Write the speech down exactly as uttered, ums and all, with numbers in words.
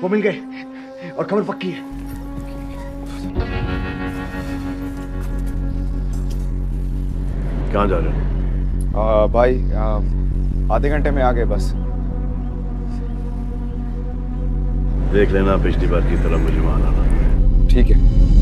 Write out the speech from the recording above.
वो मिल गए और खबर पक्की है। कहाँ जा रहे हो? आ, भाई आ, आधे घंटे में आ गए बस। देख लेना पिछली बार की तरह मुझे वहां आना। ठीक है।